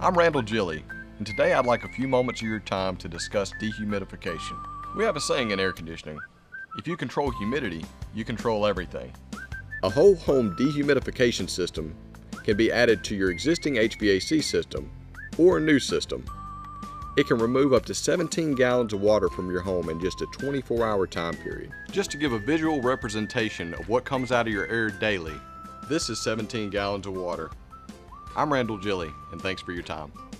I'm Randall Gilley, and today I'd like a few moments of your time to discuss dehumidification. We have a saying in air conditioning: if you control humidity, you control everything. A whole home dehumidification system can be added to your existing HVAC system or a new system. It can remove up to 17 gallons of water from your home in just a 24-hour time period. Just to give a visual representation of what comes out of your air daily, this is 17 gallons of water. I'm Randall Gilley, and thanks for your time.